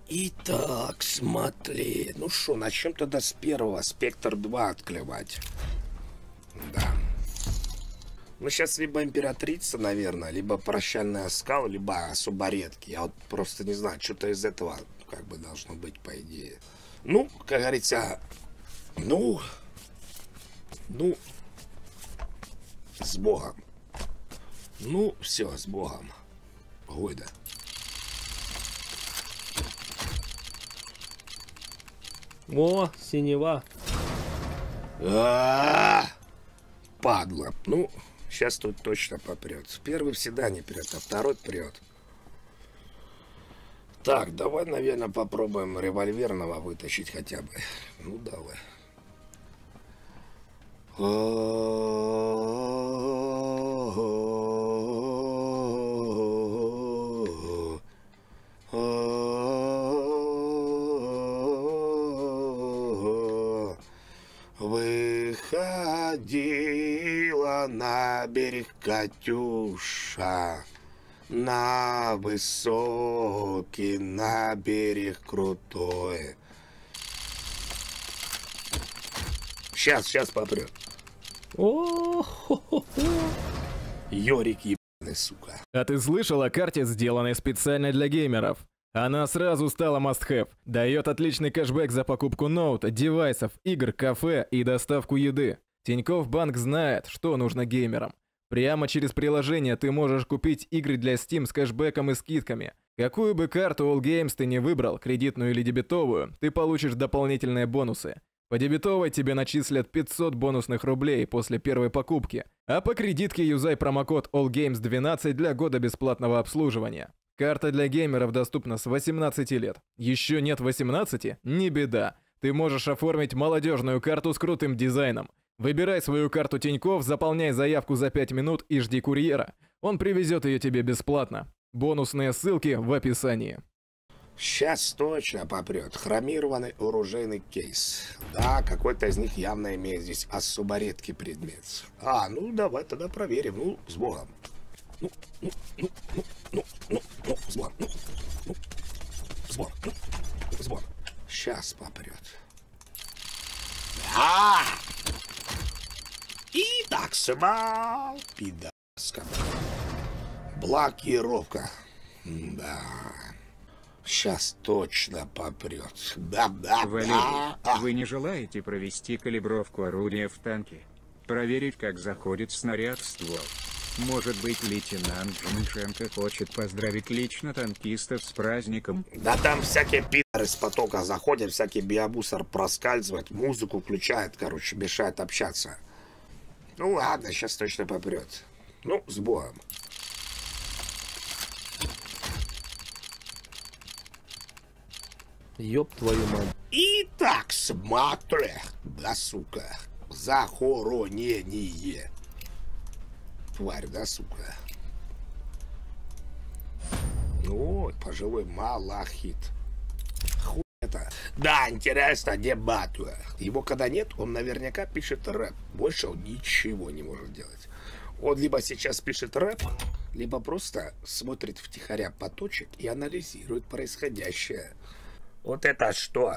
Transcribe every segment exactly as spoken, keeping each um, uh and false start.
Итак, смотри. Ну что, начнем тогда с первого. Спектр два открывать. Да. Ну, сейчас либо императрица, наверное, либо прощальный оскал, либо особо редкий. Я вот просто не знаю, что-то из этого как бы должно быть, по идее. Ну, как говорится, ну, ну, с Богом. Ну, все, с Богом. Гойда. О, синева. А-а-а! Падла. Ну, сейчас тут точно попрет. Первый всегда не прет, а второй прет. Так, давай, наверное, попробуем револьверного вытащить хотя бы. Ну, давай. Выходила на берег Катюша, на высокий, на берег крутой. Сейчас, сейчас попрет. О, хо-хо-хо. Йорик ебаный, сука. А ты слышал о карте, сделанной специально для геймеров? Она сразу стала must-have. Дает отличный кэшбэк за покупку ноута, девайсов, игр, кафе и доставку еды. Тинькофф Банк знает, что нужно геймерам. Прямо через приложение ты можешь купить игры для Steam с кэшбэком и скидками. Какую бы карту All Games ты не выбрал, кредитную или дебетовую, ты получишь дополнительные бонусы. По дебетовой тебе начислят пятьсот бонусных рублей после первой покупки, а по кредитке юзай промокод All Games двенадцать для года бесплатного обслуживания. Карта для геймеров доступна с восемнадцати лет. Еще нет восемнадцати? Не беда. Ты можешь оформить молодежную карту с крутым дизайном. Выбирай свою карту Тинькофф, заполняй заявку за пять минут и жди курьера. Он привезет ее тебе бесплатно. Бонусные ссылки в описании. Сейчас точно попрет. Хромированный оружейный кейс. Да, какой-то из них явно имеет здесь особо редкий предмет. А, ну давай тогда проверим. Ну, с Богом. Ну, ну, ну, ну, ну, ну, ну, с Богом. Ну, ну, с Богом. Ну, с Богом. Сейчас попрет. А! И так сама пидорска. Блокировка. Да. Сейчас точно попрет. Да-да-да. Валерий, вы не желаете провести калибровку орудия в танке? Проверить, как заходит снаряд в ствол? Может быть, лейтенант Жмышенко хочет поздравить лично танкистов с праздником? Да там всякие пидоры с потока заходят, всякий биомусор проскальзывает, музыку включает, короче, мешает общаться. Ну ладно, сейчас точно попрет. Ну, с Богом. Ёб твою мать. Итак, смотри, да, сука, захоронение. Тварь, да, сука. Ой, пожилой малахит. Хуй это. Да, интересно, где Батуя? Его когда нет, он наверняка пишет рэп. Больше он ничего не может делать. Он либо сейчас пишет рэп, либо просто смотрит втихаря поточек и анализирует происходящее. Вот это что?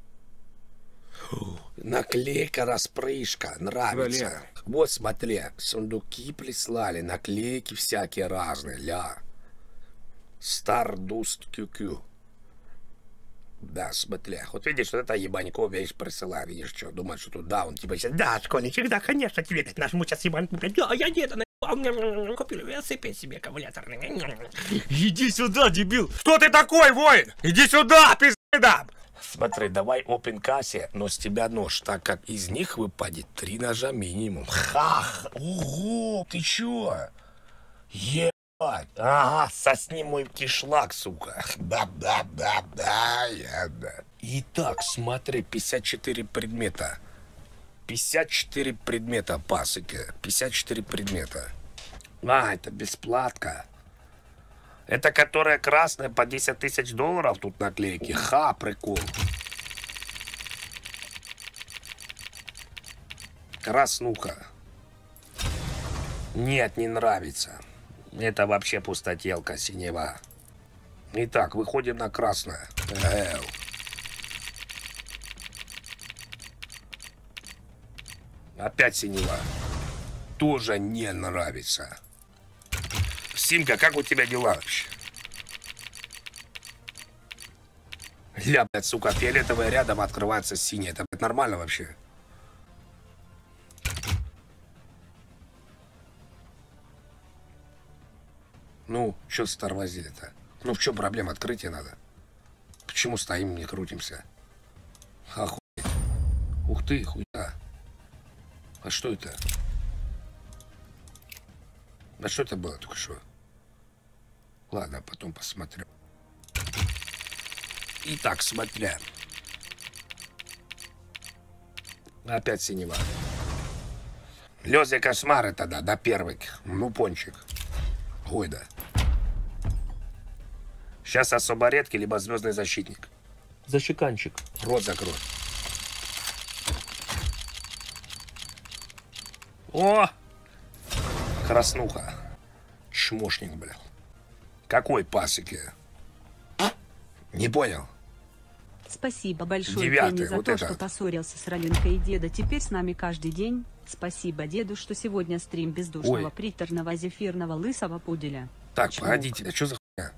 Наклейка-распрыжка, нравится. Валера. Вот смотри, сундуки прислали, наклейки всякие разные, ля. Stardust кью кью. Да, смотри. Вот видишь, вот это ебанько вещь присылает, видишь, что, думаешь, что тут, да, он типа сейчас, да, школьничек, да, конечно, тебе нажму сейчас ебаньку, да, я где-то на... купил велосипед себе, аккумулятор. Иди сюда, дебил. Кто ты такой, воин? Иди сюда, пизда. Смотри, давай open кассе, но с тебя нож, так как из них выпадет три ножа минимум. Хах, ого, ты чё? Ебать, ага, сосни мой кишлак, сука. Да-да-да-да, я да. Итак, смотри, пятьдесят четыре предмета. пятьдесят четыре предмета, пасыки. пятьдесят четыре предмета. А, это бесплатка. Это которая красная по десять тысяч долларов тут наклейки. Ха, прикол. Краснуха. Нет, не нравится. Это вообще пустотелка, синева. Итак, выходим на красное. Эл. Опять синева. Тоже не нравится. Симка, как у тебя дела вообще? Ля, блядь, сука, фиолетовая рядом открывается синяя. Это, блядь, нормально вообще? Ну, что стормозили-то? Ну, в чем проблема? Открытие надо. Почему стоим, не крутимся? Охуеть. Ух ты, хуйня. А что это? А что это было только что? Ладно, потом посмотрю. Итак, смотря. Опять синева. Лёзя кошмары тогда, да, первый. Ну, пончик. Ой, да. Сейчас особо редкий, либо звездный защитник. Защеканчик. Рот закрой. О! Краснуха. Чмошник, бля. Какой пасыки? Не понял. Спасибо большое, Девятый, Кенни, за вот то, это. что поссорился с Ралинкой и деда. Теперь с нами каждый день. Спасибо деду, что сегодня стрим бездушного, Ой. приторного, зефирного, лысого пуделя. Так, Чмок. погодите, а что за хуйня?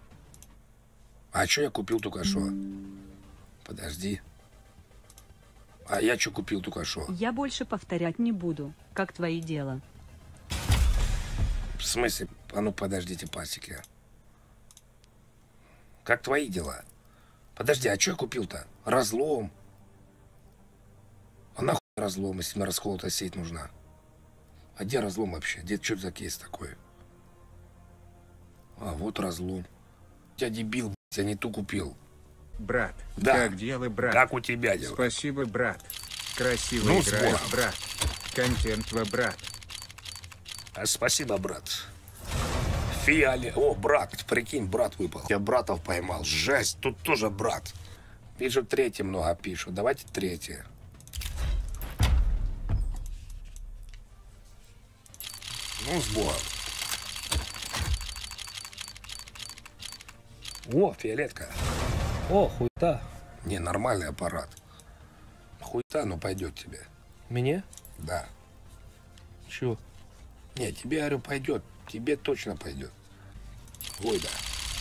А что я купил только что? Подожди. А я что купил только что? Я больше повторять не буду. Как твои дела? В смысле? А ну подождите, пасеки. Как твои дела? Подожди, а что я купил-то? Разлом. А нахуй разлом, если мне расколотая сеть нужна? А где разлом вообще? Где, что это за кейс такой? А, вот разлом. Я дебил, блядь, я не ту купил. Брат, Да. как дела, брат? Как у тебя дела? Спасибо, брат. Красиво Ну, играешь, сбор. брат. Контент, во, брат. А, спасибо, брат. Фиале... О, брат, прикинь, брат выпал. Я братов поймал. Жесть, тут тоже брат. Вижу, третий много пишут. Давайте третье. Ну, с Богом. О, фиолетка. О, хуйта. Не, нормальный аппарат. Хуйта, ну пойдет тебе. Мне? Да. Чё? Не, тебе, говорю, пойдет. Тебе точно пойдет. Ой, да.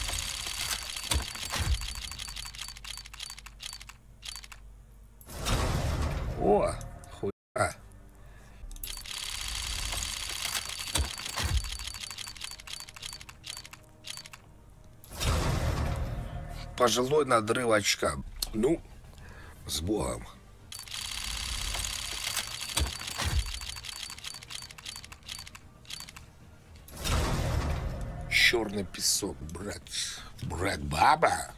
О, хуйта. Пожилой надрыв очка. Ну, с Богом. Черный песок, брат. Брат, баба.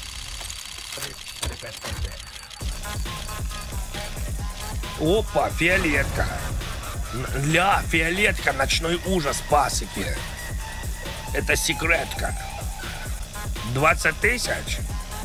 Опа, фиолетка. Н- Ля, фиолетка, ночной ужас, пасеки. Это секретка. двадцать тысяч?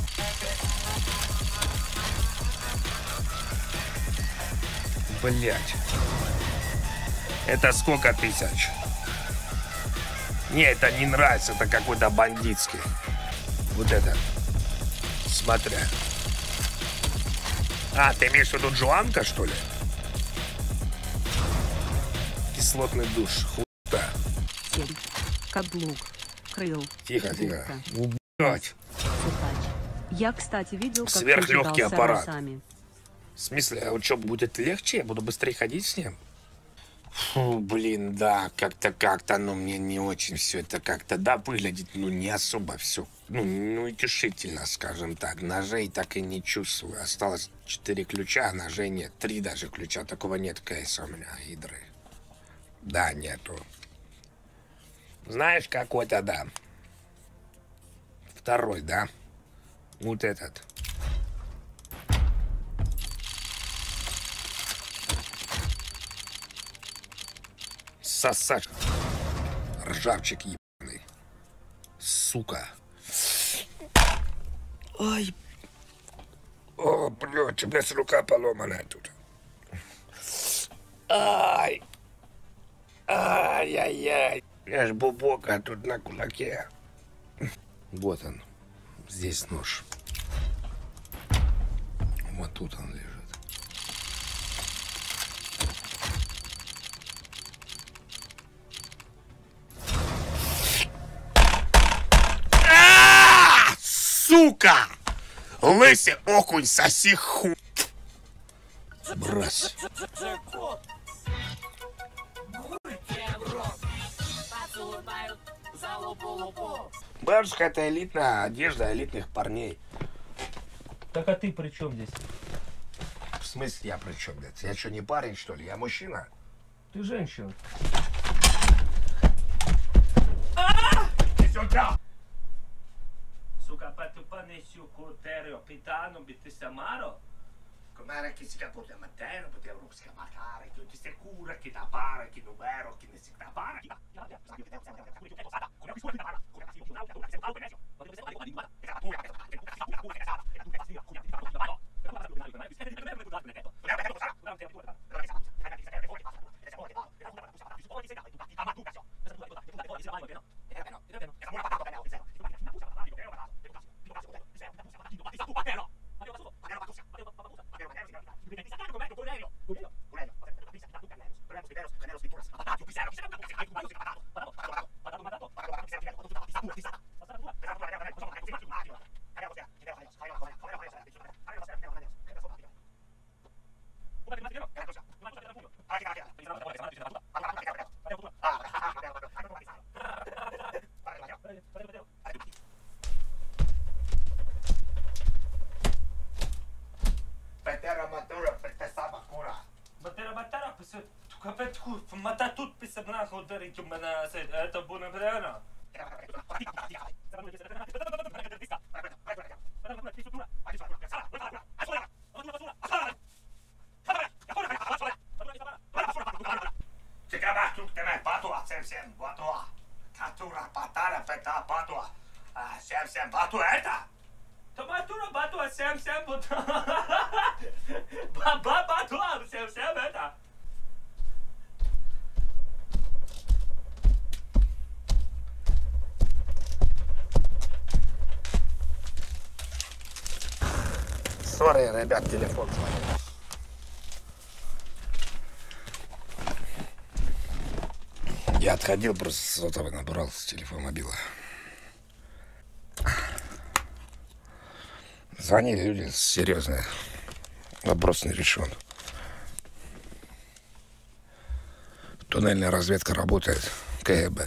Блять. Это сколько тысяч? Не, это не нравится, это какой-то бандитский. Вот это. Смотря. А, ты имеешь в виду Джоанка, что ли? Кислотный душ. Хуйта. Сель, каблук, крыл, Тихо, тихо. губка, Убивать. цепач. Я, кстати, видел, как ты Сверхлегкий кидался аппарат. росами. В смысле, а вот что, будет легче? Я буду быстрее ходить с ним? Фу, блин, да, как-то, как-то, ну, мне не очень все это как-то, да, выглядит, ну, не особо все, ну, ну, утешительно, скажем так. Ножей так и не чувствую. Осталось четыре ключа, а ножей нет. Три даже ключа, такого нет кейса у меня, идры. Да, нету. Знаешь, какой-то, да. Второй, да. Вот этот. Сосать. Ржавчик ебаный. Сука. Ай. О, блядь, у меня рука поломанная тут. Ай. Ай-яй-яй. Я ж бубока тут на кулаке. Вот он. Здесь нож. Вот тут он лежит. А, сука! Лысый окунь, соси хуй. Брось. Бабушка, это элитная одежда элитных парней. Так а ты при чем здесь? В смысле я при чем, блядь? Я что, не парень, что ли? Я мужчина? Ты женщина. Иди сюда! Сука, patupane su corterio pitano bittisa maro. Com'era che si caputa mattino, potevo scappare, che ti sei cura, che da pare, che numero, che ne si da pare. Мататут писабнах ударить у меня, это было правильно. Томатура батуа всем всем баба батуа всем всем это. Сори, ребят, телефон звонит. Я отходил, просто сотовый набрал с телефона мобила. Звонили люди серьезные. Вопрос не решен. Туннельная разведка работает. КГБ.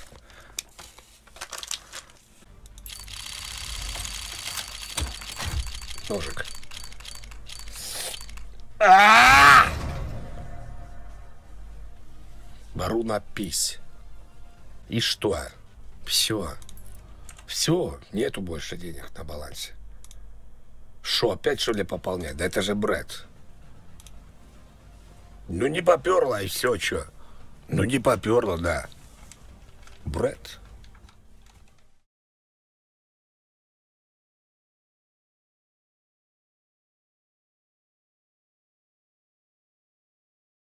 Ножик. А-а-а! Бару на пись. И что? Все. Все. Нету больше денег на балансе. Шо, опять что ли пополнять? Да это же бред. Ну не поперло и все, что. Ну не поперло, да. Бред.